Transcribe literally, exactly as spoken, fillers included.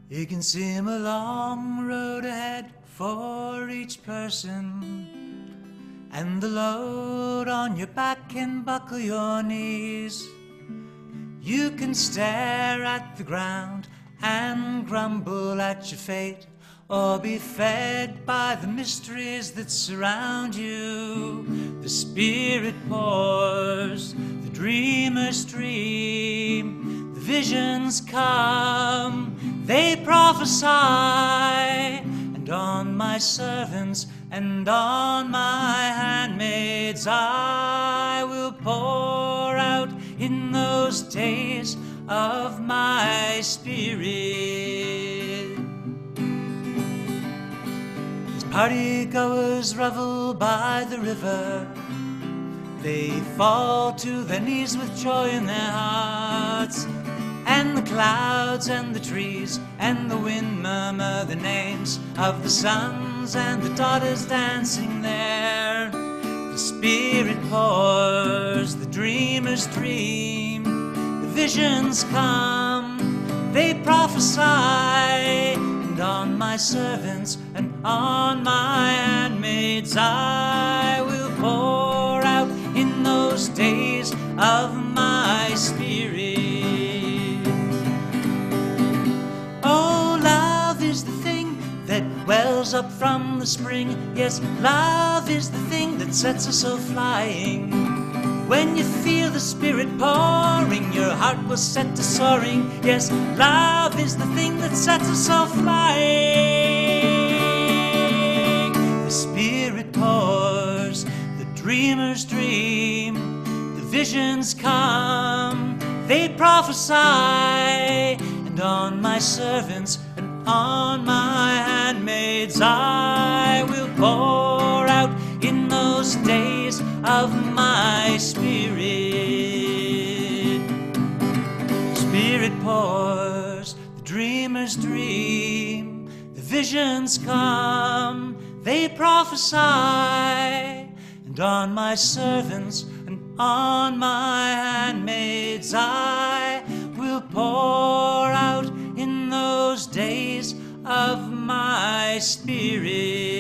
You can seem a long road ahead for each person, and the load on your back can buckle your knees. You can stare at the ground and grumble at your fate, or be fed by the mysteries that surround you. The Spirit pours, the dreamers dream, the visions come, they prophesy, and on my servants and on my handmaids I will pour out in those days of my Spirit. As partygoers revel by the river, they fall to their knees with joy in their hearts, and the clouds and the trees and the wind murmur the names of the sons and the daughters dancing there. The Spirit pours, the dreamers dream, the visions come, they prophesy, and on my servants and on my handmaids I will pour out in those days of my Spirit. Oh, love is the thing that wells up from the spring. Yes, love is the thing that sets us all flying. When you feel the Spirit pouring, your heart will set to soaring. Yes, love is the thing that sets us all flying. The Spirit pours, the dreamers dream, the visions come, they prophesy, and on my servants and on my handmaids I will pour out in those days of my Spirit. Spirit pours, the dreamers dream, the visions come, they prophesy, and on my servants and on my handmaids I will pour out in those days of my Spirit.